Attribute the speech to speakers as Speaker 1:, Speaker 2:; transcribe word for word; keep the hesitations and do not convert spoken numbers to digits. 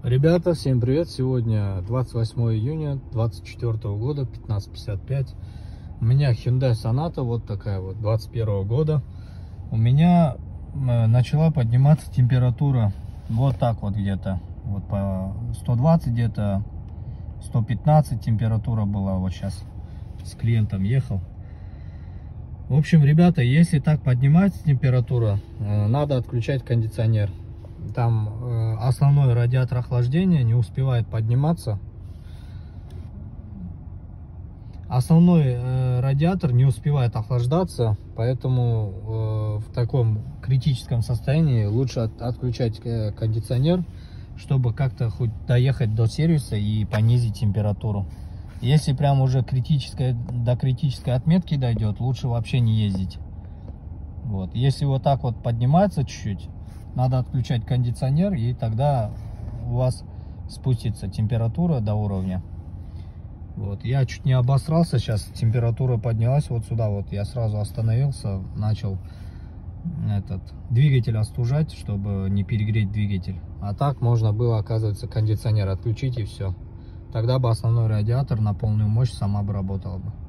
Speaker 1: Ребята, всем привет! Сегодня двадцать восьмое июня две тысячи двадцать четвёртого года, пятнадцать пятьдесят пять. У меня Hyundai Sonata, вот такая вот, двадцать первого года. У меня начала подниматься температура вот так вот где-то, вот по сто двадцать, где-то сто пятнадцать температура была. Вот сейчас с клиентом ехал. В общем, ребята, если так поднимается температура, надо отключать кондиционер. Там э, основной радиатор охлаждения не успевает подниматься. Основной э, радиатор не успевает охлаждаться, поэтому э, в таком критическом состоянии лучше от, отключать э, кондиционер, чтобы как-то хоть доехать до сервиса и понизить температуру. Если прям уже критическая, до критической отметки дойдет, лучше вообще не ездить. Вот. Если вот так вот поднимается чуть-чуть, надо отключать кондиционер, и тогда у вас спустится температура до уровня. Вот. Я чуть не обосрался, сейчас температура поднялась вот сюда. Вот я сразу остановился, начал этот двигатель остужать, чтобы не перегреть двигатель. А так можно было, оказывается, кондиционер отключить, и все. Тогда бы основной радиатор на полную мощь сама бы работала бы.